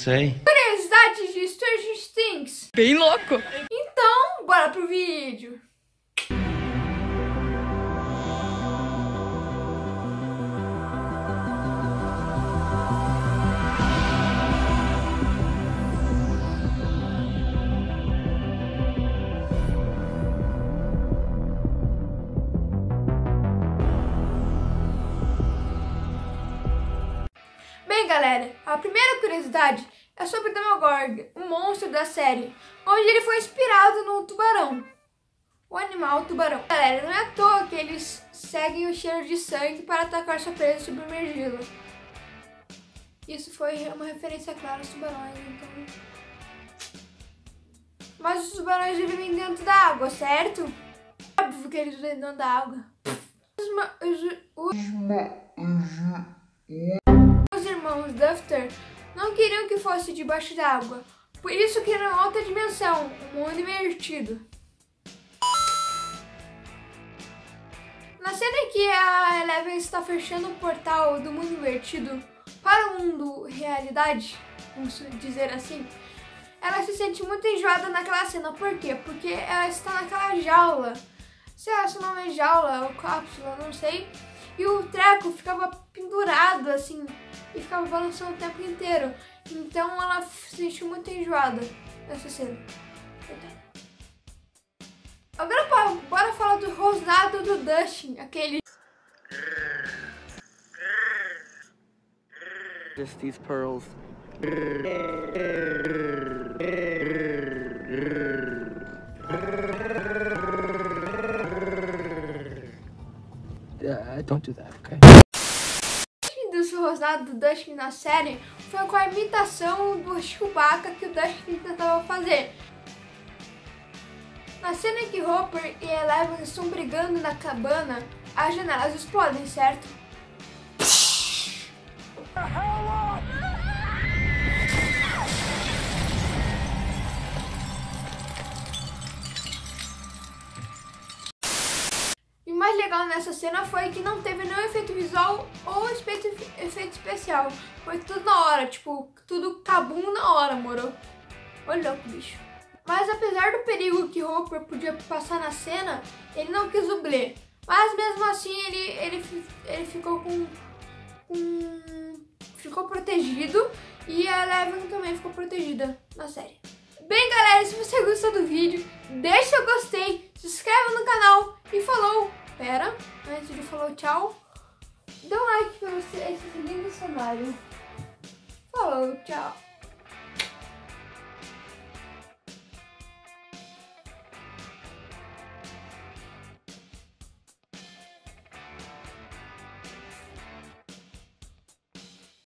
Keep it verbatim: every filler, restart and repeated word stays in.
sei. Curiosidades de Stranger Things. Bem louco. Então, bora pro vídeo. Bem, galera, a primeira curiosidade é sobre Demogorgon, o monstro da série, onde ele foi inspirado no tubarão, o animal tubarão. Galera, não é à toa que eles seguem o cheiro de sangue para atacar sua presa e submergi-la. Isso foi uma referência clara aos tubarões, então... Mas os tubarões vivem dentro da água, certo? Óbvio que eles vivem dentro da água. Os, os, os irmãos Duffer não queriam que fosse debaixo d'água, por isso criaram outra dimensão, um mundo invertido. Na cena em que a Eleven está fechando o portal do mundo invertido para o mundo realidade, vamos dizer assim, ela se sente muito enjoada naquela cena. Por quê? Porque ela está naquela jaula, sei lá se o nome é jaula ou cápsula, não sei, e o treco ficava pendurado assim e ficava balançando o tempo inteiro. Então ela se sentiu muito enjoada nessa cena. Agora bora falar do rosnado do Dustin, aquele... Just these pearls. Uh, don't do that, okay? O rosnado do Dustin na série foi com a imitação do Chewbacca que o Dustin tentava fazer. Na cena em que Hopper e Eleven estão brigando na cabana, as janelas explodem, certo? E o mais legal nessa cena foi que não teve nenhum efeito visual ou efeito, efeito especial. Foi tudo na hora, tipo, tudo cabum na hora, moro? Olha o bicho. Mas apesar do perigo que Hopper podia passar na cena, ele não quis dublê. Mas mesmo assim ele, ele, ele ficou com, com... ficou protegido e a Eleven também ficou protegida na série. Bem, galera, se você gostou do vídeo, deixa seu gostei, se inscreve no canal e falou! Pera, antes de falar tchau, dê um like pra você esse lindo cenário. Falou, tchau!